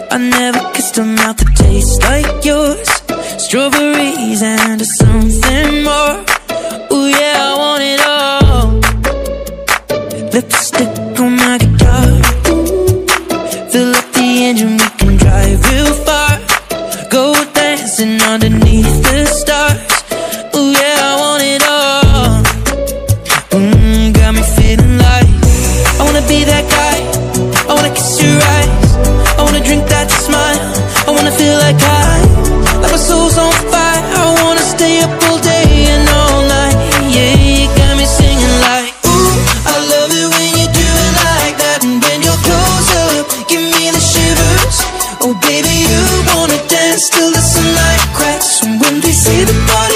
I never kissed a mouth that tastes like yours. Strawberries and something more. Ooh yeah, I want it all. Lipstick on my guitar. Fill up the engine, we can drive real far. Go dancing underneath the stars. Ooh yeah, I want it all. Got me feeling like I wanna be that guy. I wanna kiss your eyes. I wanna drink that smile. I wanna feel like like my soul's on fire. I wanna stay up all day and all night. Yeah, you got me singing like, ooh, I love it when you do it like that. And when you're close up, give me the shivers. Oh baby, you wanna dance till the sunlight cracks. And when they say the bar